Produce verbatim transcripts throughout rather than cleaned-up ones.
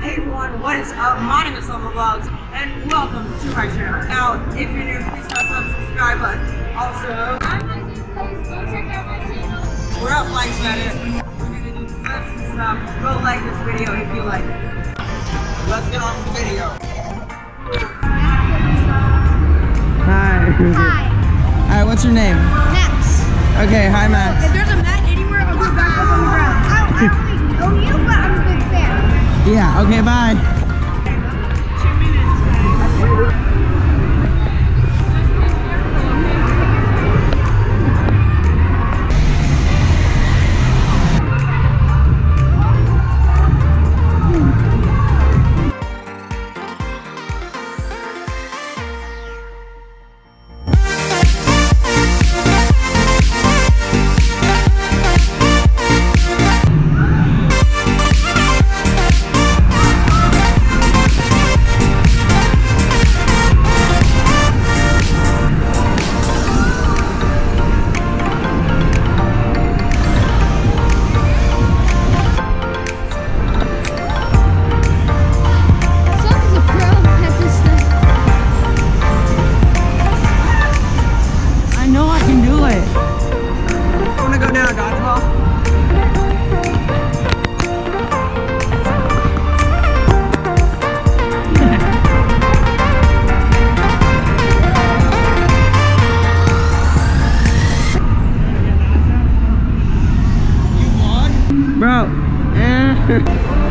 Hey everyone, what is up? My name is Summer Vlogs, and welcome to my channel. Now, if you're new, please press that subscribe button. Also, I'm Isaac, please go check out my channel. we're up like that. We're gonna do flips and stuff. Go like this video if you like it. Let's get on with the video. Hi. Hi. Hi, what's your name? Max. Okay, hi Max. If there's a mat anywhere, I'll put it back up on the ground. I don't, I don't really know you, but I'm a big fan. Yeah, okay, bye. Two minutes. Bro, eh.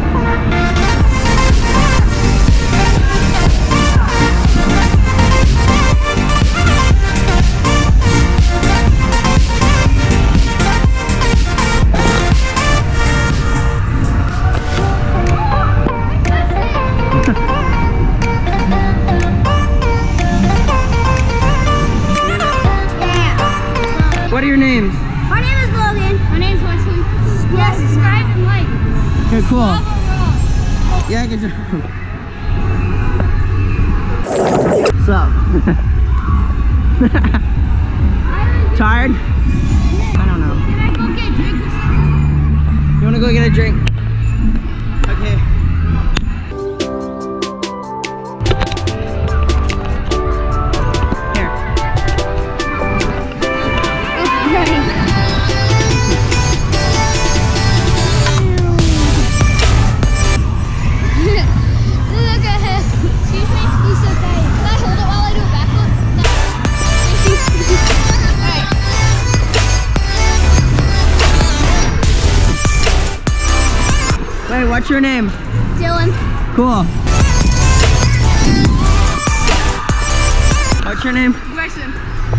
What are your names? My name is Logan. My name is Wesley. Yeah, subscribe and like. Okay, cool. Yeah, good job. What's up? Tired? I don't know. Can I go get a drink? You wanna go get a drink? Okay. Wait, what's your name? Dylan. Cool. What's your name? Grayson.